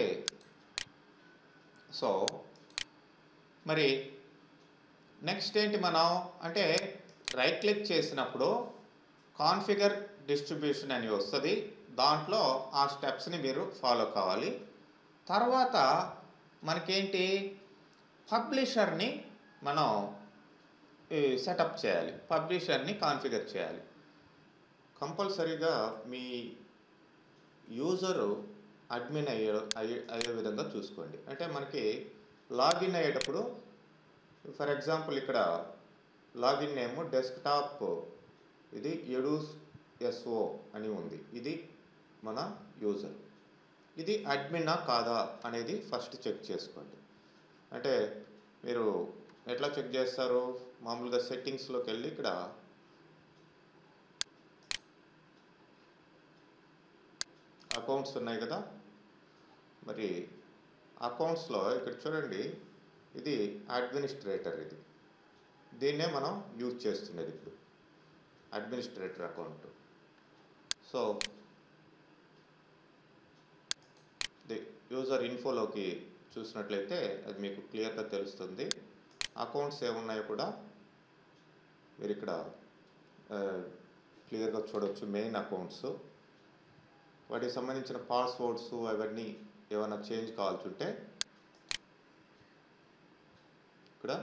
సో మరి నెక్స్ట్ ఏంటి మనం అంటే రైట్ క్లిక్ చేసినప్పుడు కాన్ఫిగర్ డిస్ట్రిబ్యూషన్ అని వస్తుంది. దాంట్లో ఆ స్టెప్స్ని మీరు ఫాలో కావాలి. తర్వాత మనకేంటి పబ్లిషర్ని మనం సెటప్ చేయాలి, పబ్లిషర్ని కాన్ఫిగర్ చేయాలి. కంపల్సరీగా మీ యూజరు అడ్మిన్ అయ్యే అయ్యే అయ్యే విధంగా చూసుకోండి. అంటే మనకి లాగిన్ అయ్యేటప్పుడు ఫర్ ఎగ్జాంపుల్ ఇక్కడ లాగిన్ నేమ్ డెస్క్టాప్ ఇది ఎడూస్ ఎస్ఓ అని ఉంది. ఇది మన యూజర్. ఇది అడ్మినా కాదా అనేది ఫస్ట్ చెక్ చేసుకోండి. అంటే మీరు ఎట్లా చెక్ చేస్తారు? మామూలుగా సెట్టింగ్స్లోకి వెళ్ళి ఇక్కడ అకౌంట్స్ ఉన్నాయి కదా, మరి అకౌంట్స్లో ఇక్కడ చూడండి ఇది అడ్మినిస్ట్రేటర్. ఇది దీన్నే మనం యూజ్ చేస్తున్నది ఇప్పుడు administrator account. So the user ఇన్ఫోలోకి చూసినట్లయితే అది మీకు క్లియర్గా తెలుస్తుంది. అకౌంట్స్ ఏమున్నాయో కూడా మీరు ఇక్కడ క్లియర్గా చూడవచ్చు. మెయిన్ అకౌంట్స్, వాటికి సంబంధించిన పాస్వర్డ్స్ అవన్నీ ఏమైనా చేంజ్ కావాల్సి ఉంటే ఇక్కడ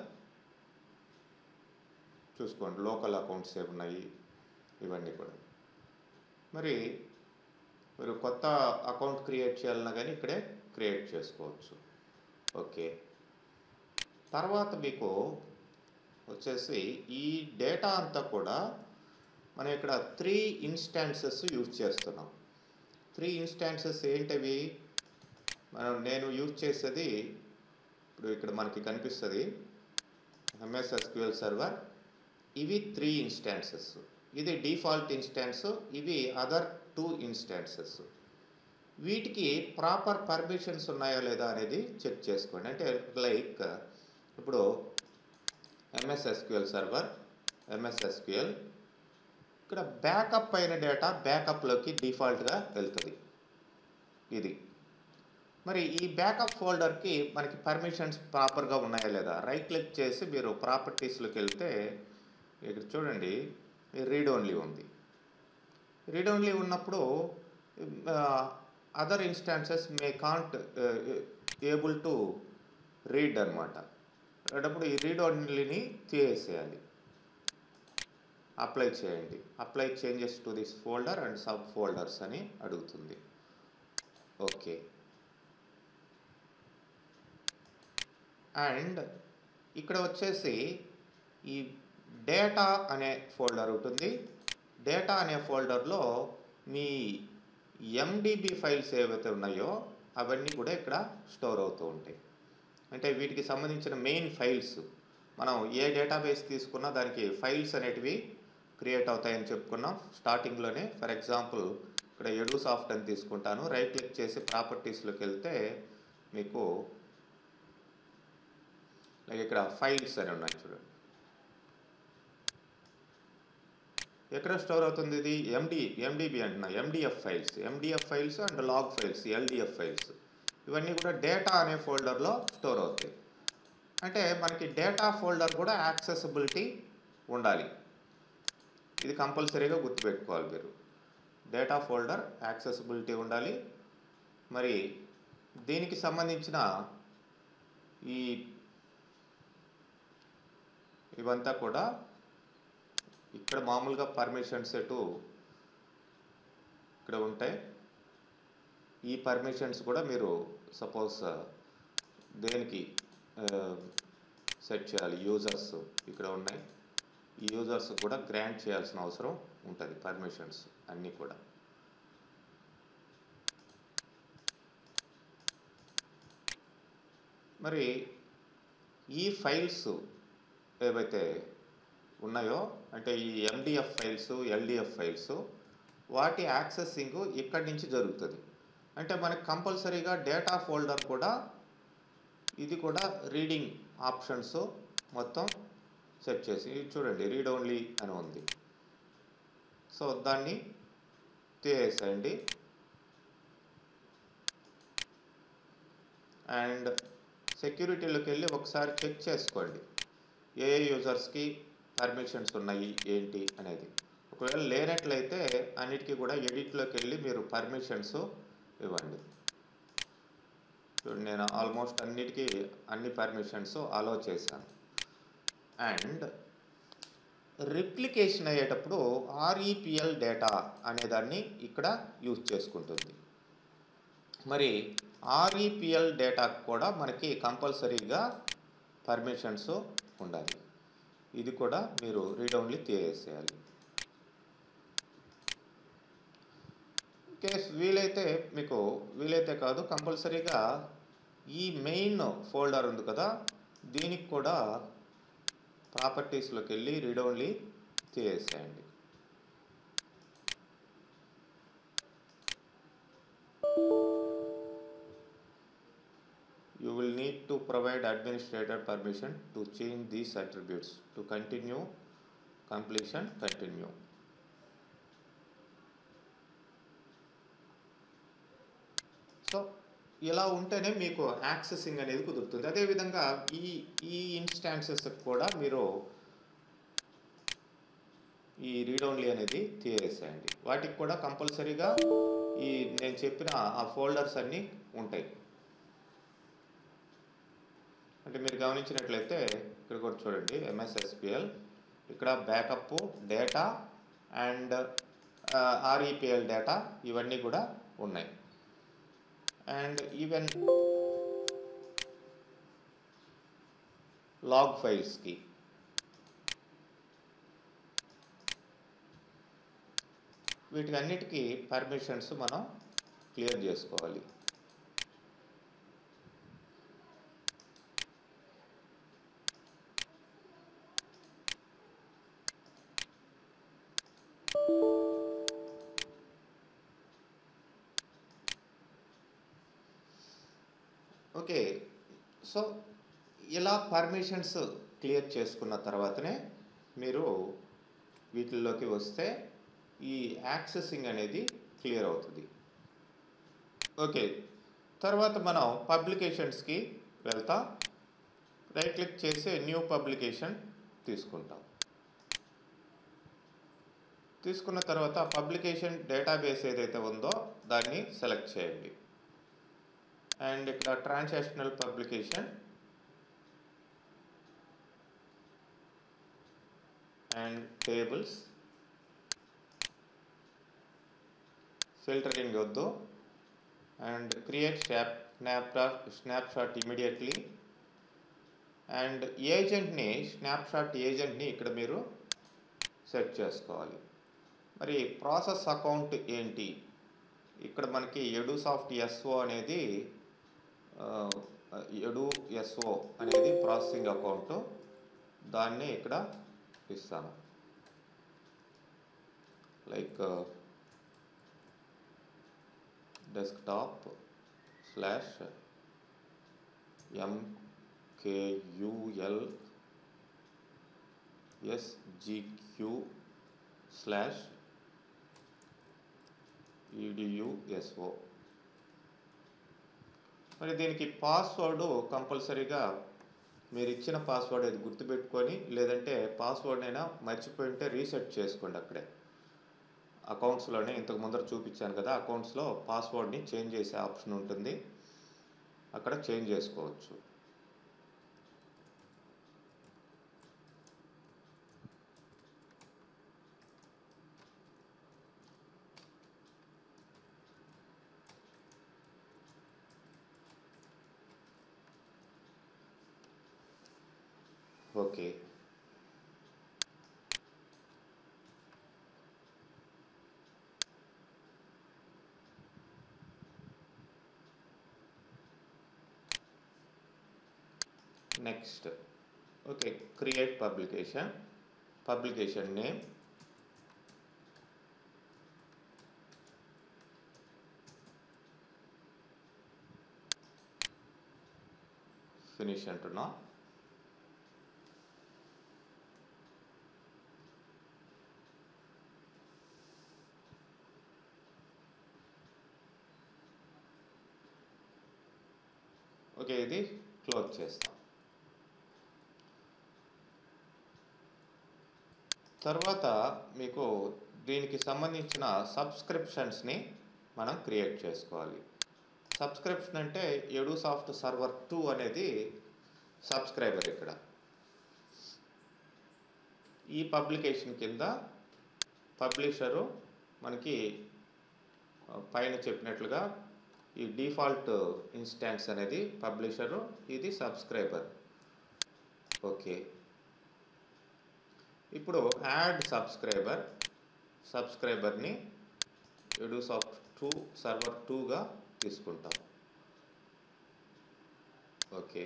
చూసుకోండి. లోకల్ అకౌంట్స్ ఏమున్నాయి ఇవన్నీ కూడా. మరి మీరు కొత్త అకౌంట్ క్రియేట్ చేయాలన్నా కానీ ఇక్కడే క్రియేట్ చేసుకోవచ్చు. ఓకే, తర్వాత మీకు వచ్చేసి ఈ డేటా అంతా కూడా మనం ఇక్కడ త్రీ ఇన్స్టాన్సెస్ యూజ్ చేస్తున్నాం. త్రీ ఇన్స్టాన్సెస్ ఏంటివి? మనం నేను యూజ్ చేసేది ఇప్పుడు ఇక్కడ మనకి కనిపిస్తుంది ఎంఎస్ ఎస్క్యూఎల్ సర్వర్. ఇవి త్రీ ఇన్స్టాన్సెస్. ఇది డిఫాల్ట్ ఇన్స్టాన్స్, ఇవి అదర్ టూ ఇన్స్టాన్సెస్. వీటికి ప్రాపర్ పర్మిషన్స్ ఉన్నాయా లేదా అనేది చెక్ చేసుకోండి. అంటే లైక్ ఇప్పుడు MS SQL server, MS SQL, ఇక్కడ బ్యాకప్ అయిన డేటా బ్యాకప్లోకి డిఫాల్ట్గా వెళ్తుంది. ఇది మరి ఈ బ్యాకప్ ఫోల్డర్కి మనకి పర్మిషన్స్ ప్రాపర్గా ఉన్నాయా లేదా రైట్ క్లిక్ చేసి మీరు ప్రాపర్టీస్లోకి వెళ్తే ఇక్కడ చూడండి రీడ్ ఓన్లీ ఉంది. రీడ్ ఓన్లీ ఉన్నప్పుడు other instances may can't able to read అనమాట. అప్పుడు ఈ రీడ్ ఓన్లీని తీసేయాలి. అప్లై చేయండి. Apply changes to this folder and subfolders అని అడుగుతుంది. ఓకే, అండ్ ఇక్కడ వచ్చేసి ఈ డేటా అనే ఫోల్డర్ ఉంటుంది. డేటా అనే ఫోల్డర్లో మీ ఎండిబి ఫైల్స్ ఏవైతే ఉన్నాయో అవన్నీ కూడా ఇక్కడ స్టోర్ అవుతూ ఉంటాయి. అంటే వీటికి సంబంధించిన మెయిన్ ఫైల్స్ మనం ఏ డేటాబేస్ తీసుకున్నా దానికి ఫైల్స్ అనేటివి క్రియేట్ అవుతాయని చెప్పుకున్నాం స్టార్టింగ్లోనే. ఫర్ ఎగ్జాంపుల్ ఇక్కడ ఎడూసాఫ్ట్ అని తీసుకుంటాను. రైట్ క్లిక్ చేసి ప్రాపర్టీస్లోకి వెళ్తే మీకు లైక్ ఇక్కడ ఫైల్స్ అని ఉన్నాయి చూడండి. ఎక్కడ స్టోర్ అవుతుంది ఇది? ఎండి ఎండిబి అంటున్నా, MDF files, MDF files and log files, LDF files, ఇవన్నీ కూడా డేటా అనే ఫోల్డర్లో స్టోర్ అవుతాయి. అంటే మనకి డేటా ఫోల్డర్ కూడా యాక్సెసిబిలిటీ ఉండాలి. ఇది కంపల్సరీగా గుర్తుపెట్టుకోవాలి మీరు. డేటా ఫోల్డర్ యాక్సెసిబిలిటీ ఉండాలి. మరి దీనికి సంబంధించిన ఈ ఇవంతా కూడా ఇక్కడ మామూలుగా పర్మిషన్స్ ఎటు ఇక్కడ ఉంటాయి. ఈ పర్మిషన్స్ కూడా మీరు సపోజ్ దేనికి సెట్ చేయాలి, యూజర్స్ ఇక్కడ ఉన్నాయి. ఈ యూజర్స్ కూడా గ్రాంట్ చేయాల్సిన అవసరం ఉంటుంది పర్మిషన్స్ అన్నీ కూడా. మరి ఈ ఫైల్స్ ఏవైతే ఉన్నాయో అంటే ఈ ఎండిఎఫ్ ఫైల్స్, ఎల్డిఎఫ్ ఫైల్స్, వాటి యాక్సెసింగ్ ఇక్కడి నుంచి జరుగుతుంది. అంటే మనకి కంపల్సరీగా డేటా ఫోల్డర్ కూడా ఇది కూడా రీడింగ్ ఆప్షన్స్ మొత్తం సెట్ చేసి చూడండి రీడ్ ఓన్లీ అని ఉంది. సో దాన్ని తీసేయండి. అండ్ సెక్యూరిటీలోకి వెళ్ళి ఒకసారి చెక్ చేసుకోండి ఏ ఏ యూజర్స్కి పర్మిషన్స్ ఉన్నాయి ఏంటి అనేది. ఒకవేళ లేనట్లయితే అన్నిటికీ కూడా ఎడిట్లోకి వెళ్ళి మీరు పర్మిషన్స్ ఇవ్వండి. చూడండి నేను ఆల్మోస్ట్ అన్నిటికీ అన్ని పర్మిషన్స్ అలో చేశాను. అండ్ రిప్లికేషన్ అయ్యేటప్పుడు ఆర్ఈపిఎల్ డేటా అనేదాన్ని ఇక్కడ యూజ్ చేసుకుంటుంది. మరి ఆర్ఈపిఎల్ డేటాకు కూడా మనకి కంపల్సరీగా పర్మిషన్స్ ఉండాలి. ఇది కూడా మీరు రీడ్ ఓన్లీ తీసేయాలి. కేస్ వీలైతే మీకు వీలైతే కాదు కంపల్సరీగా ఈ మెయిన్ ఫోల్డర్ ఉంది కదా దీనికి కూడా ప్రాపర్టీస్లోకి వెళ్ళి రీడ్ ఓన్లీ తీసేయండి. You will need to provide administrator permission to change these attributes to continue, completion, continue. So ఇలా ఉంటేనే మీకు యాక్సెసింగ్ అనేది కుదురుతుంది. అదేవిధంగా ఈ ఈ ఇన్స్టాన్సెస్ కూడా మీరు ఈ రీడ్ ఓన్లీ అనేది తీసేయండి. వాటికి కూడా కంపల్సరీగా ఈ నేను చెప్పిన ఆ ఫోల్డర్స్ అన్నీ ఉంటాయి. అంటే మీరు గమనించినట్లయితే ఇక్కడ కూడా చూడండి ఎంఎస్ ఎస్క్యూఎల్, ఇక్కడ backup data and REPL data ఇవన్నీ కూడా ఉన్నాయి. అండ్ ఈవెన్ లాగ్ ఫైల్స్కి వీటికి అన్నిటికీ పర్మిషన్స్ మనం క్లియర్ చేసుకోవాలి. ఓకే, సో ఇలా పర్మిషన్స్ క్లియర్ చేసుకున్న తర్వాతనే మీరు వీటిల్లోకి వస్తే ఈ యాక్సెసింగ్ అనేది క్లియర్ అవుతుంది. ఓకే, తర్వాత మనం పబ్లికేషన్స్కి వెళ్తాం. రైట్ క్లిక్ చేసి న్యూ పబ్లికేషన్ తీసుకుంటాం. తీసుకున్న తర్వాత పబ్లికేషన్ డేటాబేస్ ఏదైతే ఉందో దాన్ని సెలెక్ట్ చేయండి. అండ్ ఇక్కడ transactional publication and tables, filtering వద్దు, and create snapshot snapshot immediately. And ఏజెంట్ని స్నాప్షాట్ ఏజెంట్ని ఇక్కడ మీరు సెట్ చేసుకోవాలి. మరి ప్రాసెస్ అకౌంట్ ఏంటి? ఇక్కడ మనకి ఎడుసాఫ్ట్ ఎస్ఓ అనేది ఎడు ఎస్ఓ అనేది ప్రాసెసింగ్ అకౌంట్, దాన్ని ఇక్కడ ఇస్తాను. Like desktop slash MKUL SGQ slash EDUSO. మరి దీనికి పాస్వర్డ్ కంపల్సరీగా మీరు ఇచ్చిన పాస్వర్డ్ అది గుర్తుపెట్టుకొని, లేదంటే పాస్వర్డ్ అయినా మర్చిపోయి ఉంటే రీసెట్ చేసుకోండి. అక్కడే అకౌంట్స్లోనే ఇంతకు ముందర చూపించాను కదా, అకౌంట్స్లో పాస్వర్డ్ని చేంజ్ చేసే ఆప్షన్ ఉంటుంది, అక్కడ చేంజ్ చేసుకోవచ్చు. Okay, next okay create publication, publication name, finish అంటున్నా. ఓకే, ఇది క్లోజ్ చేస్తాం. తర్వాత మీకు దీనికి సంబంధించిన సబ్స్క్రిప్షన్స్ని మనం క్రియేట్ చేసుకోవాలి. సబ్స్క్రిప్షన్ అంటే ఎడుసాఫ్ట్ సర్వర్ టూ అనేది సబ్స్క్రైబర్. ఇక్కడ ఈ పబ్లికేషన్ కింద పబ్లిషరు మనకి పైన చెప్పినట్లుగా ఈ డిఫాల్ట్ ఇన్స్టాన్స్ అనేది పబ్లిషరు, ఇది సబ్స్క్రైబర్. ఓకే, ఇప్పుడు యాడ్ సబ్స్క్రైబర్, సబ్స్క్రైబర్ని ఎడుసాఫ్ట్ టూ సర్వర్ టూగా తీసుకుంటాం. ఓకే,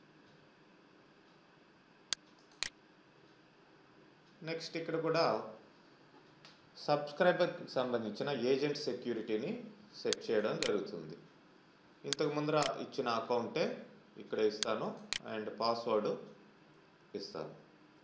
నెక్స్ట్ ఇక్కడ కూడా సబ్స్క్రైబర్కి సంబంధించిన ఏజెంట్ సెక్యూరిటీని సెట్ చేయడం జరుగుతుంది. ఇంతకు ముందర ఇచ్చిన అకౌంటే ఇక్కడ ఇస్తాను అండ్ పాస్వర్డ్ ఇస్తాను.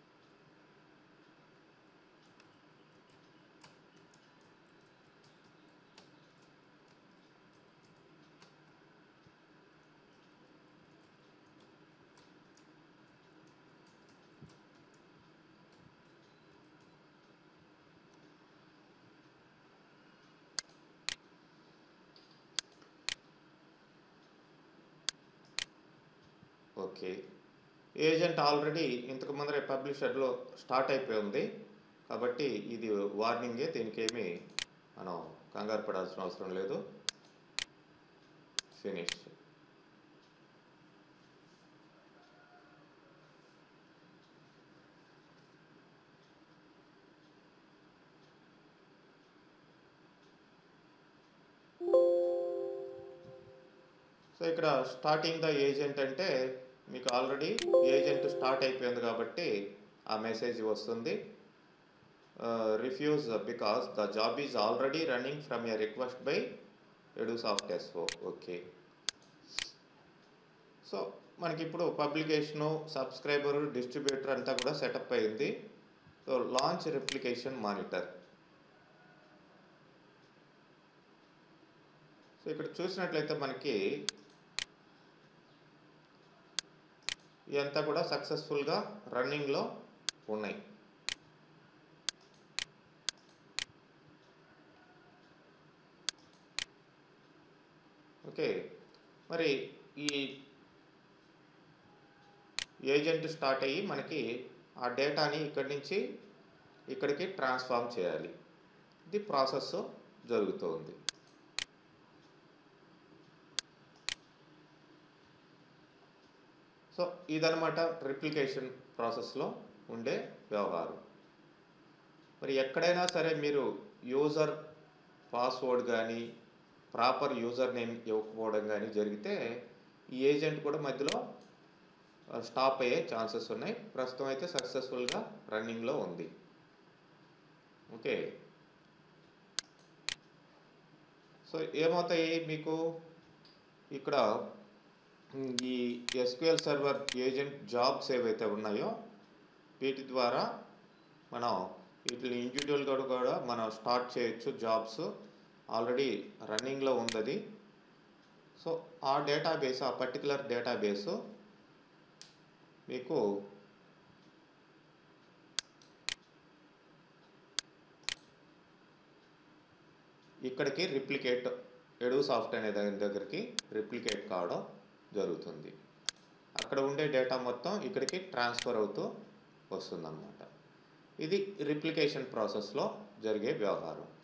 ఓకే, ఏజెంట్ ఆల్రెడీ ఇంతకు ముందరే పబ్లిషర్లో స్టార్ట్ అయిపోయి ఉంది కాబట్టి ఇది వార్నింగే, దీనికి ఏమీ మనం కంగారు పడాల్సిన అవసరం లేదు. ఫినిష్. సో ఇక్కడ స్టార్టింగ్ ద ఏజెంట్ అంటే మీకు ఆల్రెడీ ఏజెంట్ స్టార్ట్ అయిపోయింది కాబట్టి ఆ మెసేజ్ వస్తుంది. Refuse because the job is already running from a request by Edusoft SO. Okay. So మనకి ఇప్పుడు పబ్లికేషను, సబ్స్క్రైబరు, డిస్ట్రిబ్యూటర్ అంతా కూడా సెటప్ అయింది. So launch replication monitor. So ఇక్కడ చూసినట్లయితే మనకి ఇదంతా కూడా సక్సెస్ఫుల్గా రన్నింగ్లో ఉన్నాయి. ఓకే. మరి ఈ ఏజెంట్ స్టార్ట్ అయ్యి మనకి ఆ డేటాని ఇక్కడి నుంచి ఇక్కడికి ట్రాన్స్ఫార్మ్ చేయాలి. ఇది ప్రాసెస్ జరుగుతుంది. సో ఇదనమాట రిప్లికేషన్ ప్రాసెస్లో ఉండే వ్యవహారం. మరి ఎక్కడైనా సరే మీరు యూజర్ పాస్వర్డ్ కానీ ప్రాపర్ యూజర్ నేమ్ ఇవ్వకపోవడం కానీ జరిగితే ఈ ఏజెంట్ కూడా మధ్యలో స్టాప్ అయ్యే ఛాన్సెస్ ఉన్నాయి. ప్రస్తుతం అయితే సక్సెస్ఫుల్గా రన్నింగ్లో ఉంది. ఓకే. సో ఏమవుతాయి మీకు ఇక్కడ ఈ ఎస్క్యూఎల్ సర్వర్ ఏజెంట్ జాబ్స్ ఏవైతే ఉన్నాయో వీటి ద్వారా మనం వీటిని ఇండివిజువల్గా కూడా మనం స్టార్ట్ చేయొచ్చు. జాబ్స్ ఆల్రెడీ రన్నింగ్లో ఉంది. సో ఆ డేటాబేస్, ఆ పర్టికులర్ డేటాబేసు మీకు ఇక్కడికి రిప్లికేట్ ఎడుసాఫ్ట్ అనే దాని దగ్గరికి రిప్లికేట్ కావడం జరుగుతుంది. అక్కడ ఉండే డేటా మొత్తం ఇక్కడికి ట్రాన్స్ఫర్ అవుతూ వస్తుందన్నమాట. ఇది రిప్లికేషన్ ప్రాసెస్లో జరిగే వ్యవహారం.